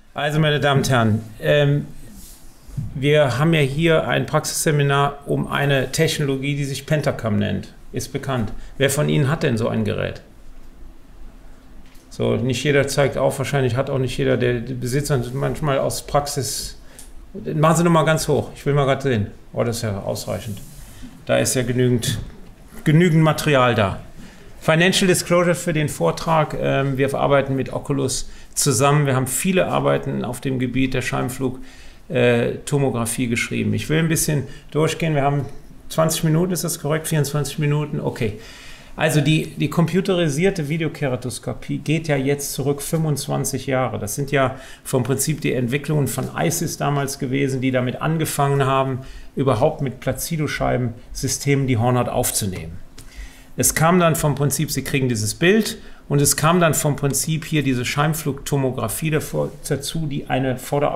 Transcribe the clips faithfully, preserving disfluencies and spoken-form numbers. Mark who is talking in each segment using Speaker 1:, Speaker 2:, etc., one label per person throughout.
Speaker 1: Also, meine Damen und Herren, ähm, wir haben ja hier ein Praxisseminar um eine Technologie, die sich Pentacam nennt. Ist bekannt. Wer von Ihnen hat denn so ein Gerät? So, nicht jeder zeigt auf, wahrscheinlich hat auch nicht jeder, der Besitzer manchmal aus Praxis. Machen Sie nochmal ganz hoch, ich will mal gerade sehen. Oh, das ist ja ausreichend. Da ist ja genügend, genügend Material da. Financial Disclosure für den Vortrag. Wir arbeiten mit Oculus zusammen. Wir haben viele Arbeiten auf dem Gebiet der Scheibenflugtomographie geschrieben. Ich will ein bisschen durchgehen. Wir haben zwanzig Minuten, ist das korrekt? vierundzwanzig Minuten? Okay. Also die, die computerisierte Videokeratoskopie geht ja jetzt zurück fünfundzwanzig Jahre. Das sind ja vom Prinzip die Entwicklungen von ISIS damals gewesen, die damit angefangen haben, überhaupt mit Placido-Scheibensystemen die Hornhaut aufzunehmen. Es kam dann vom Prinzip, Sie kriegen dieses Bild, und es kam dann vom Prinzip hier diese Scheibenflugtomographie dazu, die eine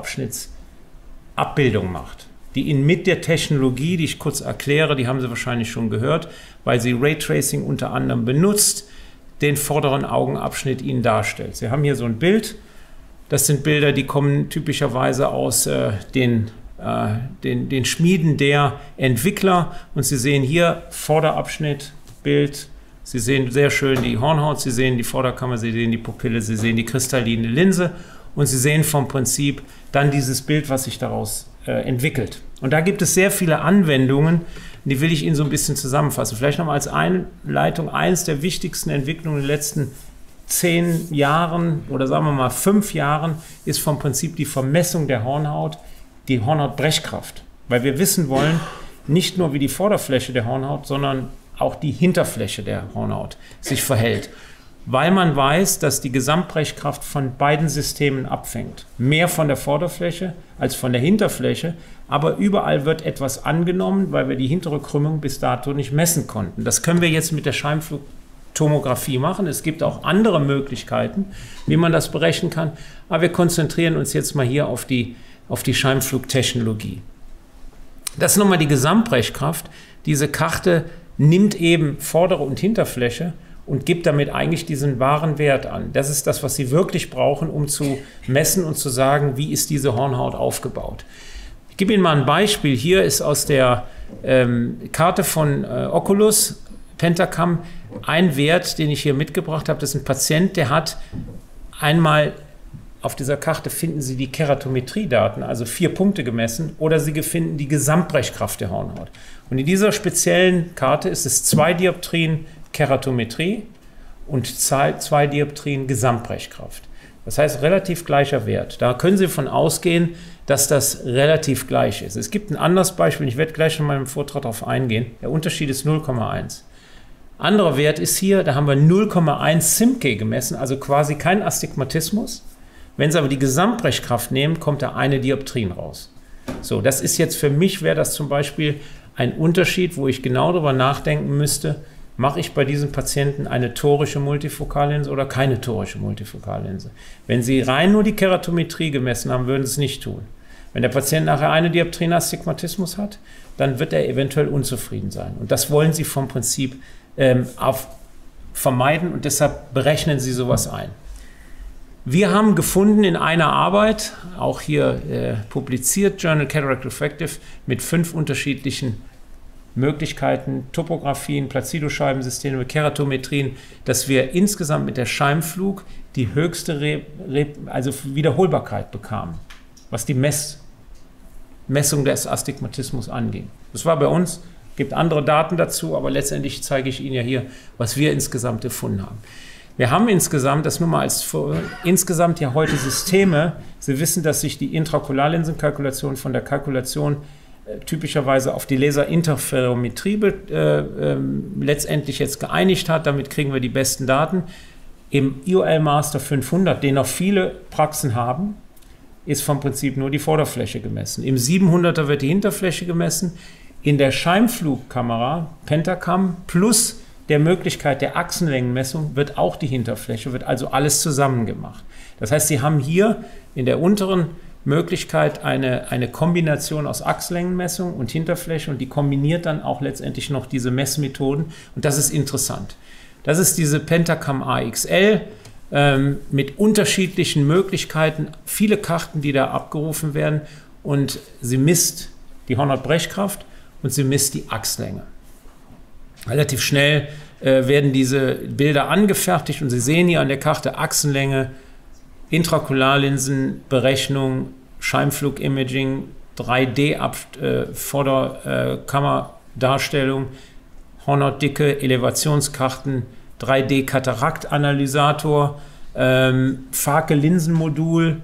Speaker 1: Vorderabschnittsabbildung macht, die Ihnen mit der Technologie, die ich kurz erkläre, die haben Sie wahrscheinlich schon gehört, weil sie Raytracing unter anderem benutzt, den vorderen Augenabschnitt Ihnen darstellt. Sie haben hier so ein Bild, das sind Bilder, die kommen typischerweise aus äh, den, äh, den, den Schmieden der Entwickler, und Sie sehen hier Vorderabschnitt, Bild, Sie sehen sehr schön die Hornhaut, Sie sehen die Vorderkammer, Sie sehen die Pupille, Sie sehen die kristalline Linse, und Sie sehen vom Prinzip dann dieses Bild, was sich daraus äh, entwickelt. Und da gibt es sehr viele Anwendungen, die will ich Ihnen so ein bisschen zusammenfassen. Vielleicht noch mal als Einleitung: Eines der wichtigsten Entwicklungen in den letzten zehn Jahren oder sagen wir mal fünf Jahren ist vom Prinzip die Vermessung der Hornhaut, die Hornhautbrechkraft. Weil wir wissen wollen, nicht nur wie die Vorderfläche der Hornhaut, sondern auch die Hinterfläche der Hornhaut sich verhält. Weil man weiß, dass die Gesamtbrechkraft von beiden Systemen abfängt. Mehr von der Vorderfläche als von der Hinterfläche, aber überall wird etwas angenommen, weil wir die hintere Krümmung bis dato nicht messen konnten. Das können wir jetzt mit der Scheibenflugtomographie machen. Es gibt auch andere Möglichkeiten, wie man das berechnen kann, aber wir konzentrieren uns jetzt mal hier auf die, auf die Scheibenflugtechnologie. Das ist nochmal die Gesamtbrechkraft. Diese Karte nimmt eben vordere und Hinterfläche und gibt damit eigentlich diesen wahren Wert an. Das ist das, was Sie wirklich brauchen, um zu messen und zu sagen, wie ist diese Hornhaut aufgebaut. Ich gebe Ihnen mal ein Beispiel. Hier ist aus der ähm, Karte von äh, Oculus, Pentacam, ein Wert, den ich hier mitgebracht habe. Das ist ein Patient, der hat einmal auf dieser Karte finden Sie die Keratometriedaten, also vier Punkte gemessen, oder Sie finden die Gesamtbrechkraft der Hornhaut. Und in dieser speziellen Karte ist es zwei Dioptrien Keratometrie und zwei Dioptrien Gesamtbrechkraft. Das heißt, relativ gleicher Wert. Da können Sie von ausgehen, dass das relativ gleich ist. Es gibt ein anderes Beispiel, ich werde gleich in meinem Vortrag darauf eingehen. Der Unterschied ist null Komma eins. Anderer Wert ist hier, da haben wir null Komma eins Simke gemessen, also quasi kein Astigmatismus. Wenn Sie aber die Gesamtbrechkraft nehmen, kommt da eine Dioptrien raus. So, das ist jetzt für mich, wäre das zum Beispiel ein Unterschied, wo ich genau darüber nachdenken müsste, mache ich bei diesem Patienten eine torische Multifokallinse oder keine torische Multifokallinse. Wenn Sie rein nur die Keratometrie gemessen haben, würden Sie es nicht tun. Wenn der Patient nachher eine Dioptrien Astigmatismus hat, dann wird er eventuell unzufrieden sein. Und das wollen Sie vom Prinzip ähm, auf vermeiden, und deshalb berechnen Sie sowas ein. Wir haben gefunden in einer Arbeit, auch hier äh, publiziert, Journal Cataract Refractive, mit fünf unterschiedlichen Möglichkeiten, Topografien, Placido-Scheibensysteme, Keratometrien, dass wir insgesamt mit der Scheibenflug die höchste Re Re also Wiederholbarkeit bekamen, was die Mess Messung des Astigmatismus anging. Das war bei uns, gibt andere Daten dazu, aber letztendlich zeige ich Ihnen ja hier, was wir insgesamt gefunden haben. Wir haben insgesamt, das nur mal als insgesamt ja heute Systeme. Sie wissen, dass sich die Intraokularlinsenkalkulation von der Kalkulation äh, typischerweise auf die Laserinterferometrie äh, äh, letztendlich jetzt geeinigt hat. Damit kriegen wir die besten Daten. Im I O L Master fünfhundert, den noch viele Praxen haben, ist vom Prinzip nur die Vorderfläche gemessen. Im siebenhunderter wird die Hinterfläche gemessen. In der Scheibenflugkamera Pentacam plus der Möglichkeit der Achsenlängenmessung wird auch die Hinterfläche, wird also alles zusammen gemacht. Das heißt, Sie haben hier in der unteren Möglichkeit eine, eine Kombination aus Achsenlängenmessung und Hinterfläche, und die kombiniert dann auch letztendlich noch diese Messmethoden, und das ist interessant. Das ist diese Pentacam A X L. ähm, mit unterschiedlichen Möglichkeiten, viele Karten, die da abgerufen werden, und sie misst die Hornhautbrechkraft und sie misst die Achslänge. Relativ schnell äh, werden diese Bilder angefertigt und Sie sehen hier an der Karte Achsenlänge, Intraokularlinsenberechnung, Scheibenflug-Imaging, drei D-Vorderkammerdarstellung, Hornhautdicke, Elevationskarten, drei D-Kataraktanalysator, ähm, Farke-Linsenmodul,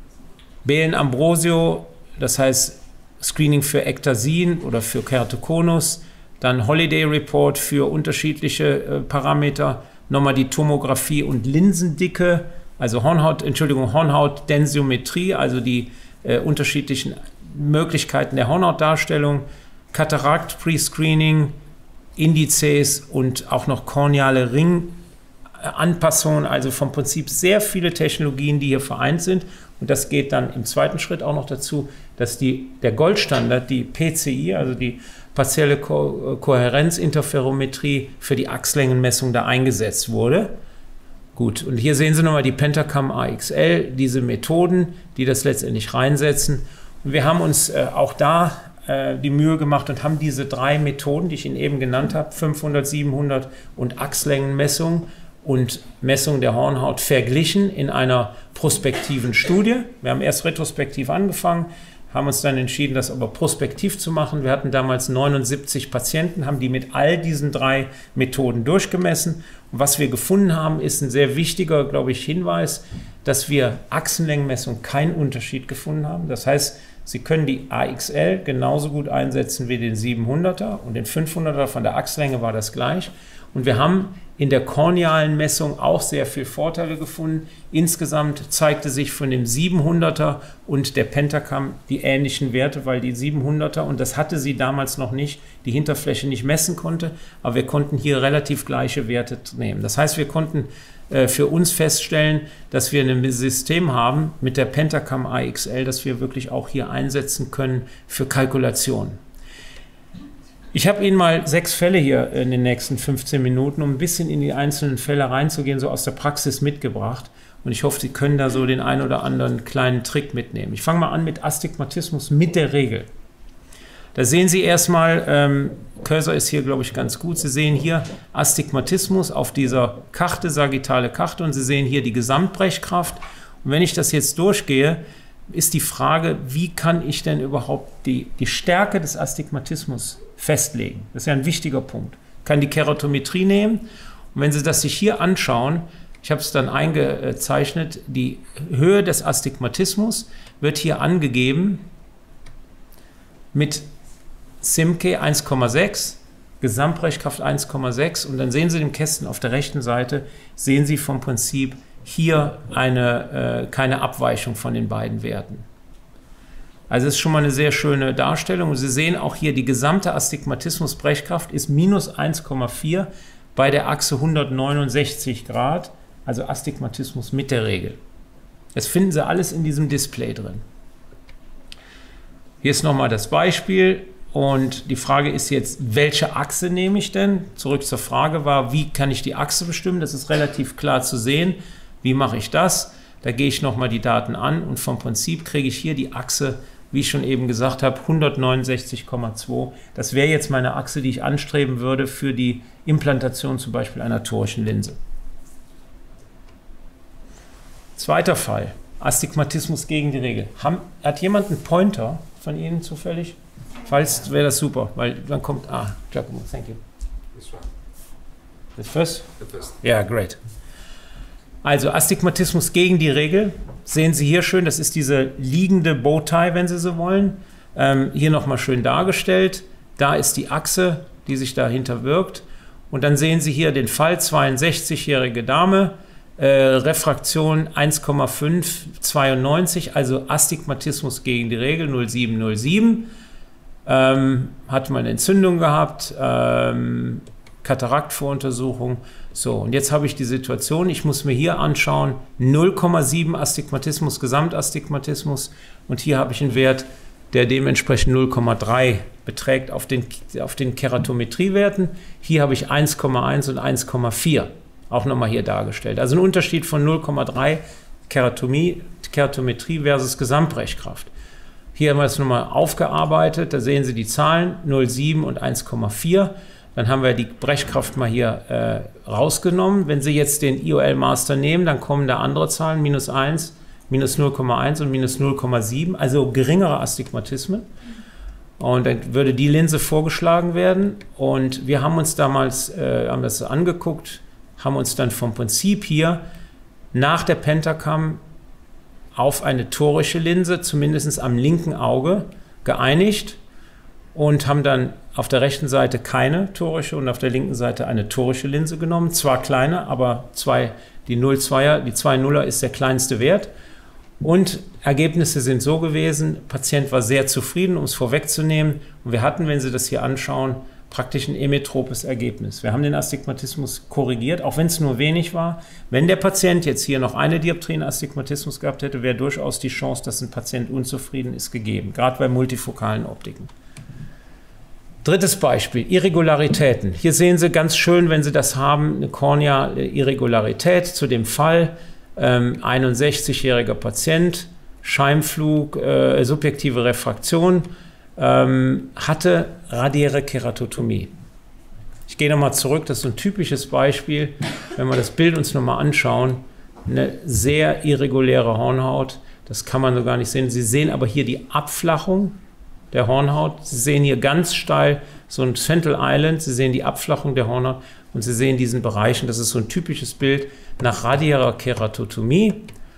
Speaker 1: Behlen-Ambrosio, das heißt Screening für Ektasin oder für Keratokonus, dann Holiday Report für unterschiedliche äh, Parameter, nochmal die Tomographie und Linsendicke, also Hornhaut, Entschuldigung, Hornhautdensiometrie, also die äh, unterschiedlichen Möglichkeiten der Hornhautdarstellung, Katarakt, Pre-Screening, Indizes und auch noch korneale Ringanpassungen, also vom Prinzip sehr viele Technologien, die hier vereint sind. Und das geht dann im zweiten Schritt auch noch dazu, dass die, der Goldstandard, die P C I, also die partielle Ko Kohärenzinterferometrie für die Achslängenmessung da eingesetzt wurde. Gut, und hier sehen Sie nochmal die Pentacam A X L, diese Methoden, die das letztendlich reinsetzen. Und wir haben uns äh, auch da äh, die Mühe gemacht und haben diese drei Methoden, die ich Ihnen eben genannt habe, fünfhundert, siebenhundert und Achslängenmessung und Messung der Hornhaut verglichen in einer prospektiven Studie. Wir haben erst retrospektiv angefangen, haben uns dann entschieden, das aber prospektiv zu machen. Wir hatten damals neunundsiebzig Patienten, haben die mit all diesen drei Methoden durchgemessen. Und was wir gefunden haben, ist ein sehr wichtiger, glaube ich, Hinweis, dass wir Achsenlängenmessung keinen Unterschied gefunden haben. Das heißt, Sie können die A X L genauso gut einsetzen wie den siebenhunderter und den fünfhunderter, von der Achslänge war das gleich. Und wir haben in der kornealen Messung auch sehr viele Vorteile gefunden. Insgesamt zeigte sich von dem siebenhunderter und der Pentacam die ähnlichen Werte, weil die siebenhunderter, und das hatte sie damals noch nicht, die Hinterfläche nicht messen konnte, aber wir konnten hier relativ gleiche Werte nehmen. Das heißt, wir konnten äh, für uns feststellen, dass wir ein System haben mit der Pentacam A X L, das wir wirklich auch hier einsetzen können für Kalkulationen. Ich habe Ihnen mal sechs Fälle hier in den nächsten fünfzehn Minuten, um ein bisschen in die einzelnen Fälle reinzugehen, so aus der Praxis mitgebracht. Und ich hoffe, Sie können da so den einen oder anderen kleinen Trick mitnehmen. Ich fange mal an mit Astigmatismus mit der Regel. Da sehen Sie erstmal, ähm, Cursor ist hier, glaube ich, ganz gut. Sie sehen hier Astigmatismus auf dieser Karte, sagittale Karte, und Sie sehen hier die Gesamtbrechkraft. Und wenn ich das jetzt durchgehe, ist die Frage, wie kann ich denn überhaupt die, die Stärke des Astigmatismus festlegen? Das ist ja ein wichtiger Punkt. Ich kann die Keratometrie nehmen, und wenn Sie das sich hier anschauen, ich habe es dann eingezeichnet, die Höhe des Astigmatismus wird hier angegeben mit Simke eins Komma sechs, Gesamtbrechkraft eins Komma sechs, und dann sehen Sie den Kästen auf der rechten Seite, sehen Sie vom Prinzip hier eine, äh, keine Abweichung von den beiden Werten. Also es ist schon mal eine sehr schöne Darstellung. Und Sie sehen auch hier, die gesamte Astigmatismusbrechkraft ist minus eins Komma vier bei der Achse hundertneunundsechzig Grad, also Astigmatismus mit der Regel. Das finden Sie alles in diesem Display drin. Hier ist nochmal das Beispiel, und die Frage ist jetzt, welche Achse nehme ich denn? Zurück zur Frage war, wie kann ich die Achse bestimmen? Das ist relativ klar zu sehen. Wie mache ich das? Da gehe ich nochmal die Daten an, und vom Prinzip kriege ich hier die Achse, wie ich schon eben gesagt habe, hundertneunundsechzig Komma zwei. Das wäre jetzt meine Achse, die ich anstreben würde für die Implantation zum Beispiel einer torischen Linse. Zweiter Fall, Astigmatismus gegen die Regel. Haben, hat jemand einen Pointer von Ihnen zufällig? Falls, wäre das super, weil dann kommt, ah, Giacomo, thank you.
Speaker 2: This one.
Speaker 1: The first?
Speaker 2: The first.
Speaker 1: Ja, great. Also Astigmatismus gegen die Regel, sehen Sie hier schön, das ist diese liegende Bowtie, wenn Sie so wollen. Ähm, hier nochmal schön dargestellt. Da ist die Achse, die sich dahinter wirkt. Und dann sehen Sie hier den Fall, zweiundsechzigjährige Dame, äh, Refraktion eins Komma fünf, zweiundneunzig, also Astigmatismus gegen die Regel null sieben null sieben. Ähm, hat mal eine Entzündung gehabt, ähm, Kataraktvoruntersuchung. So, und jetzt habe ich die Situation, ich muss mir hier anschauen, null Komma sieben Astigmatismus, Gesamtastigmatismus, und hier habe ich einen Wert, der dementsprechend null Komma drei beträgt auf den, auf den Keratometriewerten. Hier habe ich eins Komma eins und eins Komma vier. Auch nochmal hier dargestellt. Also ein Unterschied von null Komma drei Keratometrie, Keratometrie versus Gesamtbrechkraft. Hier haben wir es nochmal aufgearbeitet. Da sehen Sie die Zahlen null Komma sieben und eins Komma vier. Dann haben wir die Brechkraft mal hier äh, rausgenommen. Wenn Sie jetzt den I O L Master nehmen, dann kommen da andere Zahlen, minus eins, minus null Komma eins und minus null Komma sieben, also geringere Astigmatismen. Und dann würde die Linse vorgeschlagen werden. Und wir haben uns damals äh, haben das angeguckt, haben uns dann vom Prinzip hier nach der Pentacam auf eine torische Linse, zumindest am linken Auge, geeinigt und haben dann auf der rechten Seite keine torische und auf der linken Seite eine torische Linse genommen. Zwar kleiner, aber zwei, die null Komma zweier, die zwei Nuller ist der kleinste Wert. Und Ergebnisse sind so gewesen, der Patient war sehr zufrieden, um es vorwegzunehmen. Und wir hatten, wenn Sie das hier anschauen, praktisch ein emmetropes Ergebnis. Wir haben den Astigmatismus korrigiert, auch wenn es nur wenig war. Wenn der Patient jetzt hier noch eine Dioptrien Astigmatismus gehabt hätte, wäre durchaus die Chance, dass ein Patient unzufrieden ist, gegeben, gerade bei multifokalen Optiken. Drittes Beispiel, Irregularitäten. Hier sehen Sie ganz schön, wenn Sie das haben, eine Kornea-Irregularität zu dem Fall. Ähm, einundsechzigjähriger Patient, Scheimflug, äh, subjektive Refraktion, ähm, hatte radiäre Keratotomie. Ich gehe nochmal zurück, das ist so ein typisches Beispiel, wenn wir das Bild uns nochmal anschauen, eine sehr irreguläre Hornhaut, das kann man so gar nicht sehen. Sie sehen aber hier die Abflachung der Hornhaut, Sie sehen hier ganz steil so ein Central Island, Sie sehen die Abflachung der Hornhaut und Sie sehen diesen Bereich, und das ist so ein typisches Bild nach radiärer Keratotomie.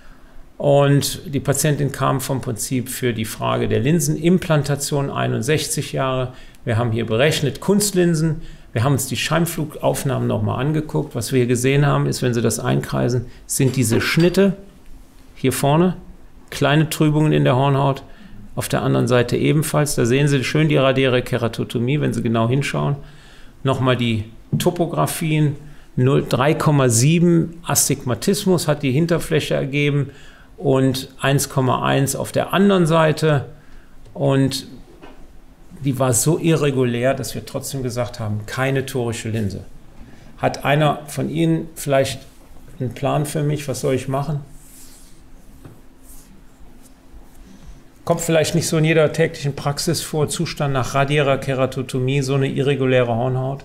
Speaker 1: Und die Patientin kam vom Prinzip für die Frage der Linsenimplantation, einundsechzig Jahre. Wir haben hier berechnet Kunstlinsen. Wir haben uns die Scheimflugaufnahmen nochmal angeguckt. Was wir hier gesehen haben, ist, wenn Sie das einkreisen, sind diese Schnitte hier vorne, kleine Trübungen in der Hornhaut. Auf der anderen Seite ebenfalls. Da sehen Sie schön die radiäre Keratotomie, wenn Sie genau hinschauen. Nochmal die Topografien. drei Komma sieben Astigmatismus hat die Hinterfläche ergeben und eins Komma eins auf der anderen Seite. Und die war so irregulär, dass wir trotzdem gesagt haben, keine torische Linse. Hat einer von Ihnen vielleicht einen Plan für mich? Was soll ich machen? Kommt vielleicht nicht so in jeder täglichen Praxis vor, Zustand nach radiärer Keratotomie, so eine irreguläre Hornhaut.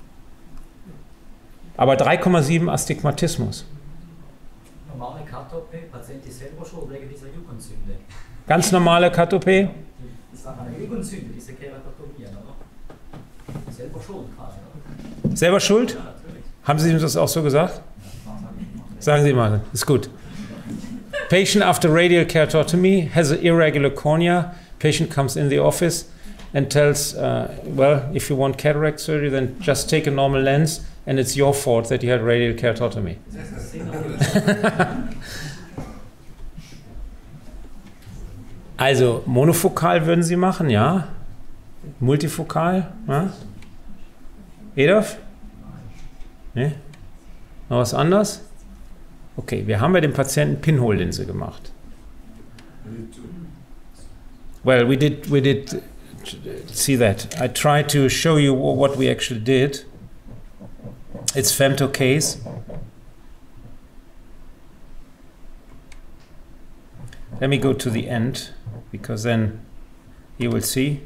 Speaker 1: Aber drei Komma sieben Astigmatismus.
Speaker 2: Normale K T O P, Patient ist selber schon wegen dieser Jugendzünde.
Speaker 1: Ganz normale K T O P?
Speaker 2: Das ist eine Jugendzünde, diese Keratotomie, oder? Selber schuld quasi, oder?
Speaker 1: Selber schuld?
Speaker 2: Ja, natürlich.
Speaker 1: Haben Sie ihm das auch so gesagt? Sagen Sie mal, ist gut. Patient after radial keratotomy has an irregular cornea. Patient comes in the office and tells, uh, well, if you want cataract surgery, then just take a normal lens and it's your fault that you had radial keratotomy. Also monofokal würden Sie machen, ja? Multifokal, ja? Edorf? Nee? Noch was anderes? Okay, wir haben bei dem Patienten Pinhole-Linse gemacht. Well, we did, we did see that. I tried to show you what we actually did. It's femtocase. Let me go to the end, because then you will see.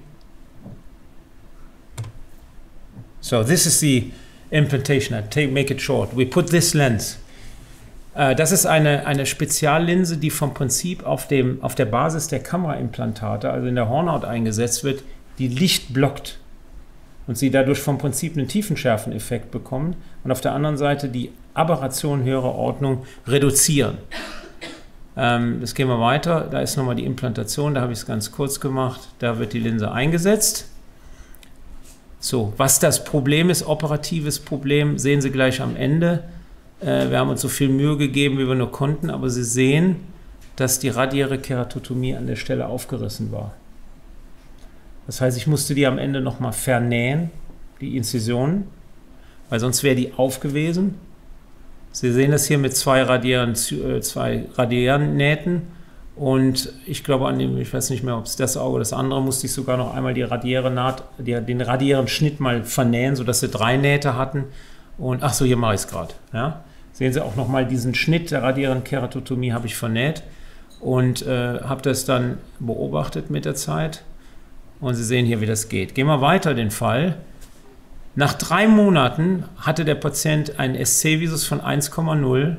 Speaker 1: So this is the implantation. I take, make it short. We put this lens. Uh, das ist eine, eine Speziallinse, die vom Prinzip auf, dem, auf der Basis der Kameraimplantate, also in der Hornhaut eingesetzt wird, die Licht blockt und Sie dadurch vom Prinzip einen Tiefenschärfeneffekt bekommen und auf der anderen Seite die Aberration höherer Ordnung reduzieren. Ähm, das gehen wir weiter. Da ist nochmal die Implantation, da habe ich es ganz kurz gemacht. Da wird die Linse eingesetzt. So, was das Problem ist, operatives Problem, sehen Sie gleich am Ende. Wir haben uns so viel Mühe gegeben, wie wir nur konnten, aber Sie sehen, dass die radiäre Keratotomie an der Stelle aufgerissen war. Das heißt, ich musste die am Ende nochmal vernähen, die Inzisionen, weil sonst wäre die aufgewesen. Sie sehen das hier mit zwei radiären, zwei radiären Nähten und ich glaube an dem, ich weiß nicht mehr, ob es das Auge oder das andere, musste ich sogar noch einmal die radiäre Naht, die, den radiären Schnitt mal vernähen, sodass Sie drei Nähte hatten. Und ach so, hier mache ich es gerade. Ja? Sehen Sie auch nochmal diesen Schnitt der radiären Keratotomie habe ich vernäht und äh, habe das dann beobachtet mit der Zeit. Und Sie sehen hier, wie das geht. Gehen wir weiter den Fall. Nach drei Monaten hatte der Patient einen S C-Visus von eins Komma null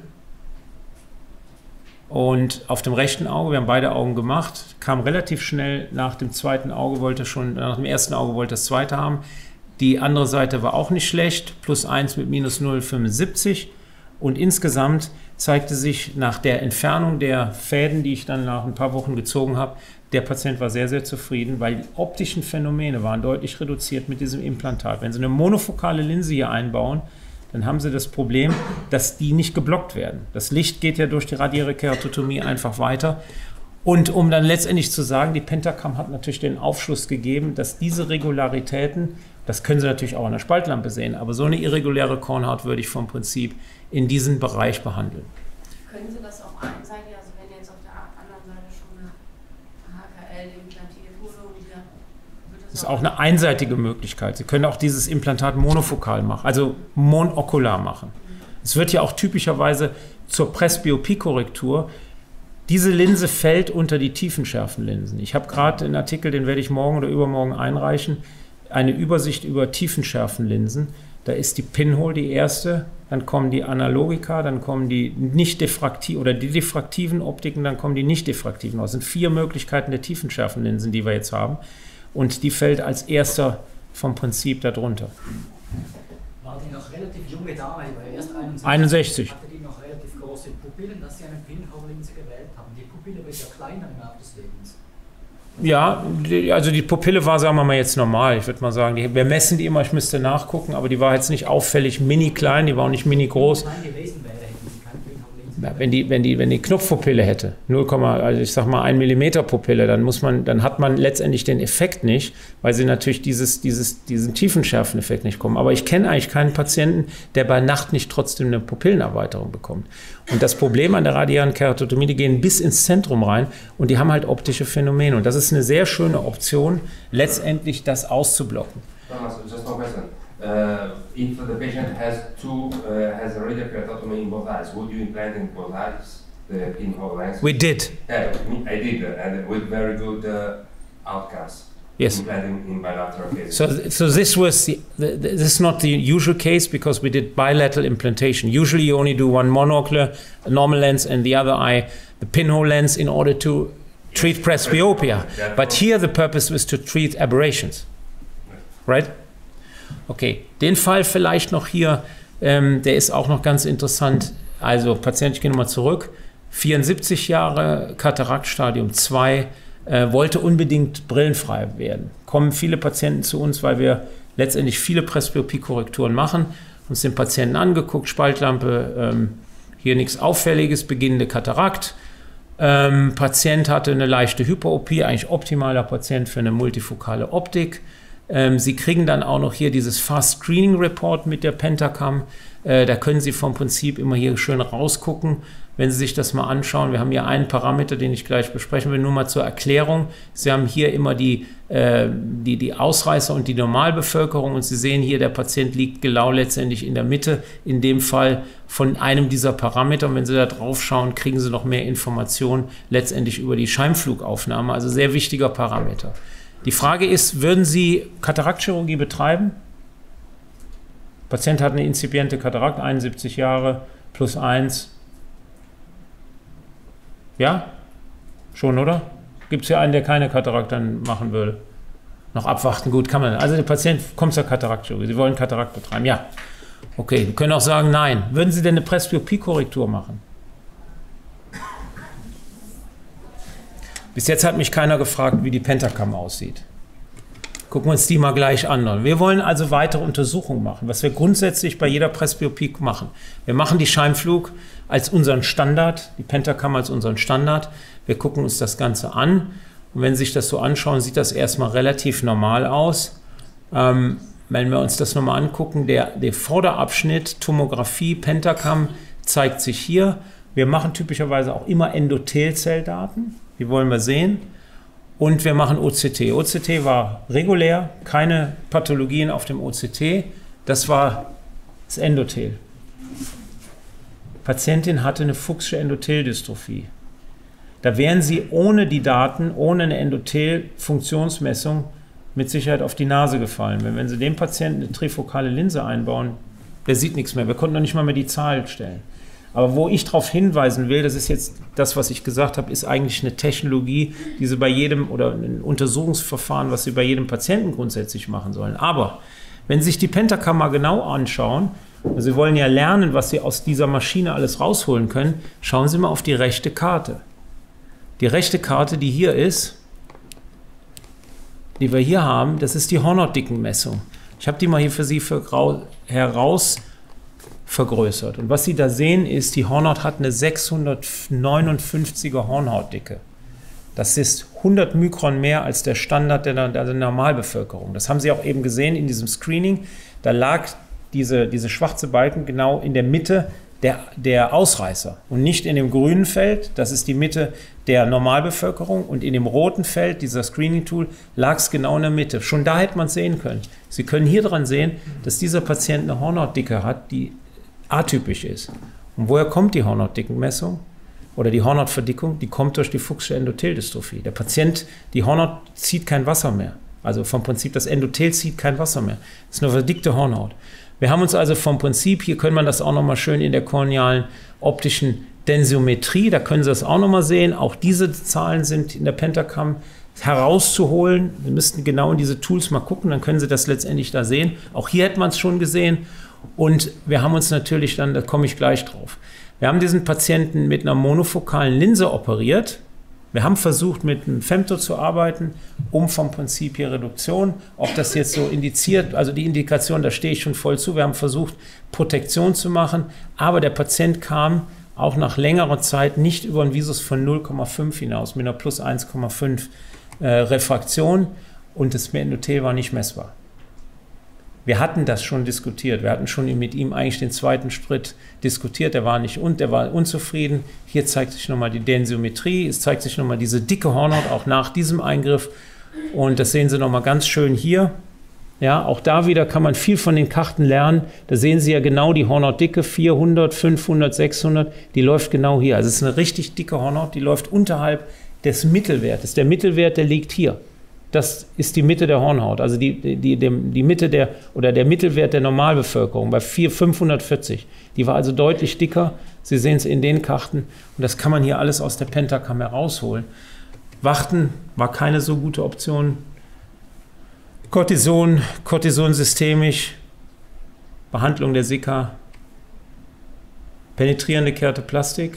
Speaker 1: und auf dem rechten Auge, wir haben beide Augen gemacht, kam relativ schnell nach dem zweiten Auge, wollte schon, nach dem ersten Auge wollte das zweite haben. Die andere Seite war auch nicht schlecht, plus eins mit minus null Komma fünfundsiebzig und insgesamt zeigte sich nach der Entfernung der Fäden, die ich dann nach ein paar Wochen gezogen habe, der Patient war sehr, sehr zufrieden, weil die optischen Phänomene waren deutlich reduziert mit diesem Implantat. Wenn Sie eine monofokale Linse hier einbauen, dann haben Sie das Problem, dass die nicht geblockt werden. Das Licht geht ja durch die radiäre Keratotomie einfach weiter. Und um dann letztendlich zu sagen, die Pentacam hat natürlich den Aufschluss gegeben, dass diese Regularitäten, das können Sie natürlich auch an der Spaltlampe sehen, aber so eine irreguläre Kornhaut würde ich vom Prinzip in diesem Bereich behandeln.
Speaker 3: Können Sie das auf einer Seite, also wenn jetzt auf der anderen Seite schon eine H K L implantiert wurde und hier wird das
Speaker 1: Das ist auch eine einseitige Möglichkeit. Sie können auch dieses Implantat monofokal machen, also monokular machen. Es wird ja auch typischerweise zur Presbyopie-Korrektur, diese Linse fällt unter die Tiefenschärfenlinsen. Ich habe gerade einen Artikel, den werde ich morgen oder übermorgen einreichen, eine Übersicht über Tiefenschärfenlinsen. Da ist die Pinhole die erste, dann kommen die Analogika, dann kommen die nicht diffraktiven oder die diffraktiven Optiken, dann kommen die nicht diffraktiven aus. Das sind vier Möglichkeiten der Tiefenschärfenlinsen, die wir jetzt haben. Und die fällt als erster vom Prinzip darunter.
Speaker 2: War die noch relativ junge Dame, die war erst einundsechzig.
Speaker 1: einundsechzig.
Speaker 2: Hatte die noch relativ große Pupillen, dass sie eine Pinhole-Linse gewählt haben. Die Pupille wird ja kleiner im Laufe des Lebens.
Speaker 1: Ja, die, also die Pupille war, sagen wir mal, jetzt normal. Ich würde mal sagen, die, wir messen die immer, ich müsste nachgucken, aber die war jetzt nicht auffällig mini klein, die war auch nicht mini groß.
Speaker 2: Wenn die gewesen wäre, hätten sie keine Pinhole-Linse.
Speaker 1: Ja, wenn die, wenn die, wenn die Knopfpupille hätte, null, also ich sag mal ein Millimeter Pupille, dann muss man, dann hat man letztendlich den Effekt nicht, weil sie natürlich dieses, dieses, diesen Tiefenschärfeneffekt nicht kommen. Aber ich kenne eigentlich keinen Patienten, der bei Nacht nicht trotzdem eine Pupillenerweiterung bekommt. Und das Problem an der radiären Keratotomie, die gehen bis ins Zentrum rein und die haben halt optische Phänomene. Und das ist eine sehr schöne Option, letztendlich das auszublocken.
Speaker 4: Thomas, just one question. Uh, if the patient has two, uh, has a radial keratotomy in both eyes, would you implant in both eyes the pinhole lens?
Speaker 1: We did.
Speaker 4: Yeah, I did, uh, and with very good uh, outcomes.
Speaker 1: Yes.
Speaker 4: Implanting in bilateral cases.
Speaker 1: So, so this was the, the, this is not the usual case because we did bilateral implantation. Usually you only do one monocular, a normal lens, and the other eye, the pinhole lens, in order to treat presbyopia. But here the purpose was to treat aberrations, right? Okay, den Fall vielleicht noch hier, ähm, der ist auch noch ganz interessant. Also Patient, ich gehe nochmal zurück, vierundsiebzig Jahre, Katarakt Stadium zwei, äh, wollte unbedingt brillenfrei werden. Kommen viele Patienten zu uns, weil wir letztendlich viele Presbyopie-Korrekturen machen, uns den Patienten angeguckt, Spaltlampe, ähm, hier nichts Auffälliges, beginnende Katarakt. Ähm, Patient hatte eine leichte Hyperopie, eigentlich optimaler Patient für eine multifokale Optik. Ähm, Sie kriegen dann auch noch hier dieses Fast Screening Report mit der Pentacam. Äh, da können Sie vom Prinzip immer hier schön rausgucken, wenn Sie sich das mal anschauen. Wir haben hier einen Parameter, den ich gleich besprechen will, nur mal zur Erklärung. Sie haben hier immer die, äh, die, die Ausreißer und die Normalbevölkerung und Sie sehen hier, der Patient liegt genau letztendlich in der Mitte, in dem Fall von einem dieser Parameter. Und wenn Sie da drauf schauen, kriegen Sie noch mehr Informationen letztendlich über die Scheimpflugaufnahme, also sehr wichtiger Parameter. Die Frage ist, würden Sie Kataraktchirurgie betreiben? Der Patient hat eine inzipiente Katarakt, einundsiebzig Jahre, plus eins. Ja? Schon, oder? Gibt es hier einen, der keine Katarakt dann machen würde? Noch abwarten, gut, kann man. Also der Patient kommt zur Kataraktchirurgie. Sie wollen Katarakt betreiben, ja. Okay, Sie können auch sagen, nein. Würden Sie denn eine Presbyopie-Korrektur machen? Bis jetzt hat mich keiner gefragt, wie die Pentacam aussieht. Gucken wir uns die mal gleich an. Wir wollen also weitere Untersuchungen machen, was wir grundsätzlich bei jeder Presbyopie machen. Wir machen die Scheimpflug als unseren Standard, die Pentacam als unseren Standard. Wir gucken uns das Ganze an. Und wenn Sie sich das so anschauen, sieht das erstmal relativ normal aus. Ähm, wenn wir uns das nochmal angucken, der, der Vorderabschnitt, Tomographie, Pentacam, zeigt sich hier. Wir machen typischerweise auch immer Endothelzelldaten. Die wollen wir sehen. Und wir machen O C T. O C T war regulär, keine Pathologien auf dem O C T. Das war das Endothel. Patientin hatte eine Fuchsische Endotheldystrophie. Da wären Sie ohne die Daten, ohne eine Endothelfunktionsmessung mit Sicherheit auf die Nase gefallen. Wenn, wenn Sie dem Patienten eine trifokale Linse einbauen, der sieht nichts mehr. Wir konnten noch nicht mal mehr die Zahl stellen. Aber wo ich darauf hinweisen will, das ist jetzt das, was ich gesagt habe, ist eigentlich eine Technologie, die Sie bei jedem, oder ein Untersuchungsverfahren, was Sie bei jedem Patienten grundsätzlich machen sollen. Aber wenn Sie sich die Pentakammer genau anschauen, also Sie wollen ja lernen, was Sie aus dieser Maschine alles rausholen können, schauen Sie mal auf die rechte Karte. Die rechte Karte, die hier ist, die wir hier haben, das ist die Hornhautdickenmessung. Ich habe die mal hier für Sie für grau, heraus vergrößert. Und was Sie da sehen, ist, die Hornhaut hat eine sechshundertneunundfünfziger Hornhautdicke. Das ist hundert Mikron mehr als der Standard der, der Normalbevölkerung. Das haben Sie auch eben gesehen in diesem Screening. Da lag diese, diese schwarze Balken genau in der Mitte der, der Ausreißer und nicht in dem grünen Feld. Das ist die Mitte der Normalbevölkerung. Und in dem roten Feld, dieser Screening-Tool, lag es genau in der Mitte. Schon da hätte man es sehen können. Sie können hier dran sehen, dass dieser Patient eine Hornhautdicke hat, die atypisch ist. Und woher kommt die Hornhautdickenmessung oder die Hornhautverdickung? Die kommt durch die Fuchsische Endotheldystrophie. Der Patient, die Hornhaut zieht kein Wasser mehr. Also vom Prinzip, das Endothel zieht kein Wasser mehr. Das ist eine verdickte Hornhaut. Wir haben uns also vom Prinzip, hier können wir das auch nochmal schön in der kornealen optischen Densiometrie, da können Sie das auch nochmal sehen. Auch diese Zahlen sind in der Pentakam herauszuholen. Wir müssten genau in diese Tools mal gucken, dann können Sie das letztendlich da sehen. Auch hier hätte man es schon gesehen. Und wir haben uns natürlich dann, da komme ich gleich drauf, wir haben diesen Patienten mit einer monofokalen Linse operiert. Wir haben versucht, mit einem Femto zu arbeiten, um vom Prinzip hier Reduktion, ob das jetzt so indiziert, also die Indikation, da stehe ich schon voll zu. Wir haben versucht, Protektion zu machen, aber der Patient kam auch nach längerer Zeit nicht über einen Visus von null Komma fünf hinaus, mit einer plus eins Komma fünf äh, Refraktion, und das Endothel war nicht messbar. Wir hatten das schon diskutiert. Wir hatten schon mit ihm eigentlich den zweiten Schritt diskutiert. Der war nicht und der war unzufrieden. Hier zeigt sich nochmal die Densiometrie. Es zeigt sich nochmal diese dicke Hornhaut auch nach diesem Eingriff. Und das sehen Sie nochmal ganz schön hier. Ja, auch da wieder kann man viel von den Karten lernen. Da sehen Sie ja genau die Hornhautdicke, vierhundert, fünfhundert, sechshundert. Die läuft genau hier. Also es ist eine richtig dicke Hornhaut. Die läuft unterhalb des Mittelwertes. Der Mittelwert, der liegt hier. Das ist die Mitte der Hornhaut, also die, die, die, die Mitte der, oder der Mittelwert der Normalbevölkerung bei fünfhundertvierzig. Die war also deutlich dicker. Sie sehen es in den Karten. Und das kann man hier alles aus der Pentakam herausholen. Warten war keine so gute Option. Cortison, Cortison systemisch, Behandlung der Sika, penetrierende Kertoplastik.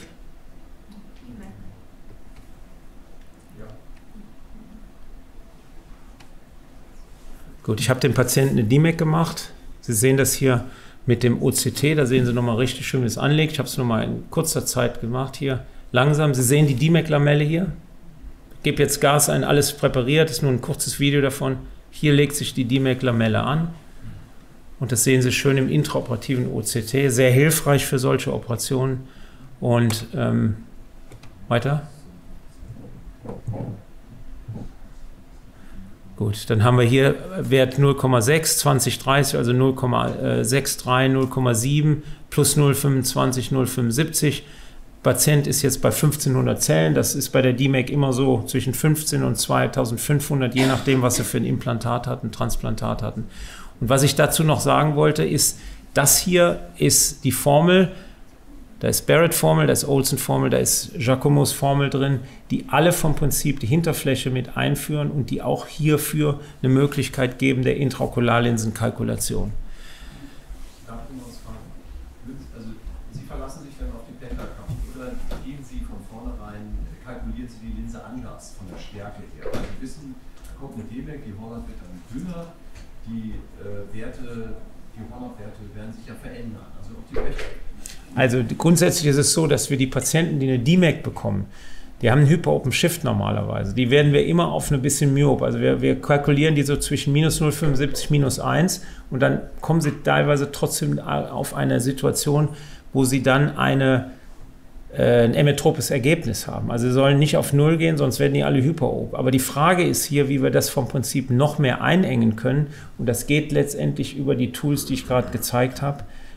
Speaker 1: Gut, ich habe dem Patienten eine D M E C gemacht. Sie sehen das hier mit dem O C T. Da sehen Sie nochmal richtig schön, wie es anlegt. Ich habe es nochmal in kurzer Zeit gemacht hier. Langsam. Sie sehen die D M E C-Lamelle hier. Ich gebe jetzt Gas ein, alles präpariert. Das ist nur ein kurzes Video davon. Hier legt sich die D M E C-Lamelle an. Und das sehen Sie schön im intraoperativen O C T. Sehr hilfreich für solche Operationen. Und ähm, weiter. Gut, dann haben wir hier Wert null Komma sechs, zwanzig dreißig, also null Komma sechsundsechzig, null Komma sieben, plus null Komma fünfundzwanzig, null Komma fünfundsiebzig. Patient ist jetzt bei fünfzehnhundert Zellen. Das ist bei der D M E C immer so zwischen fünfzehn und zweitausendfünfhundert, je nachdem, was Sie für ein Implantat hatten, Transplantat hatten. Und was ich dazu noch sagen wollte, ist, das hier ist die Formel. Da ist Barrett-Formel, da ist Olsen-Formel, da ist Giacomos Formel drin, die alle vom Prinzip die Hinterfläche mit einführen und die auch hierfür eine Möglichkeit geben der Intraokularlinsenkalkulation.
Speaker 5: Darf ich noch was fragen? Also Sie verlassen sich dann auf die Pentakam oder gehen Sie von vornherein, kalkulieren Sie die Linse anders von der Stärke her? Weil Sie wissen, da kommt eine D M E C, die Hornhaut wird dann dünner, die äh, Werte, die Hornhautwerte werden sich ja verändern. Also auf die rechte.
Speaker 1: Also grundsätzlich ist es so, dass wir die Patienten, die eine D M E C bekommen, die haben einen Hyper-Open Shift normalerweise. Die werden wir immer auf ein bisschen myop. Also wir, wir kalkulieren die so zwischen minus null Komma fünfundsiebzig, minus eins und dann kommen sie teilweise trotzdem auf eine Situation, wo sie dann eine, äh, ein emmetropes Ergebnis haben. Also sie sollen nicht auf Null gehen, sonst werden die alle Hyper-Op. Aber die Frage ist hier, wie wir das vom Prinzip noch mehr einengen können. Und das geht letztendlich über die Tools, die ich gerade gezeigt habe.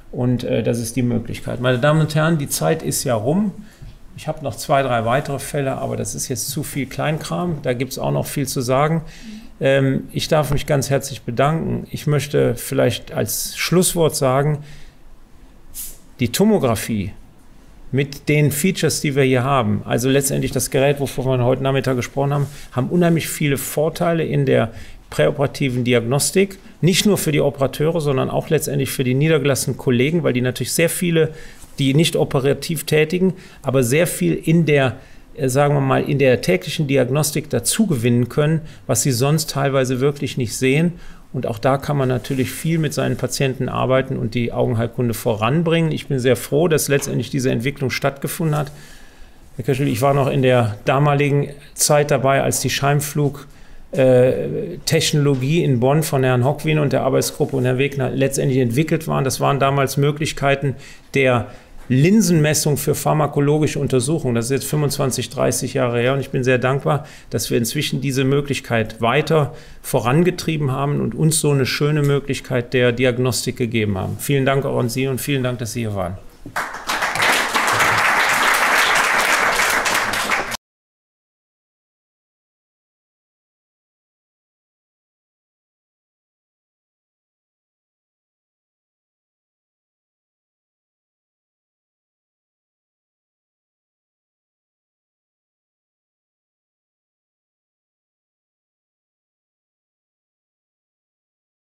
Speaker 1: Und äh, das ist die Möglichkeit. Meine Damen und Herren, die Zeit ist ja rum. Ich habe noch zwei, drei weitere Fälle, aber das ist jetzt zu viel Kleinkram. Da gibt es auch noch viel zu sagen. Ähm, ich darf mich ganz herzlich bedanken. Ich möchte vielleicht als Schlusswort sagen, die Tomographie mit den Features, die wir hier haben, also letztendlich das Gerät, wovon wir heute Nachmittag gesprochen haben, haben unheimlich viele Vorteile in der präoperativen Diagnostik, nicht nur für die Operateure, sondern auch letztendlich für die niedergelassenen Kollegen, weil die natürlich sehr viele, die nicht operativ tätigen, aber sehr viel in der, sagen wir mal, in der täglichen Diagnostik dazu gewinnen können, was sie sonst teilweise wirklich nicht sehen. Und auch da kann man natürlich viel mit seinen Patienten arbeiten und die Augenheilkunde voranbringen. Ich bin sehr froh, dass letztendlich diese Entwicklung stattgefunden hat. Herr Köschel, ich war noch in der damaligen Zeit dabei, als die Scheimpflug-Technologie in Bonn von Herrn Hockwin und der Arbeitsgruppe und Herrn Wegner letztendlich entwickelt waren. Das waren damals Möglichkeiten der Linsenmessung für pharmakologische Untersuchungen. Das ist jetzt fünfundzwanzig, dreißig Jahre her und ich bin sehr dankbar, dass wir inzwischen diese Möglichkeit weiter vorangetrieben haben und uns so eine schöne Möglichkeit der Diagnostik gegeben haben. Vielen Dank auch an Sie und vielen Dank, dass Sie hier waren.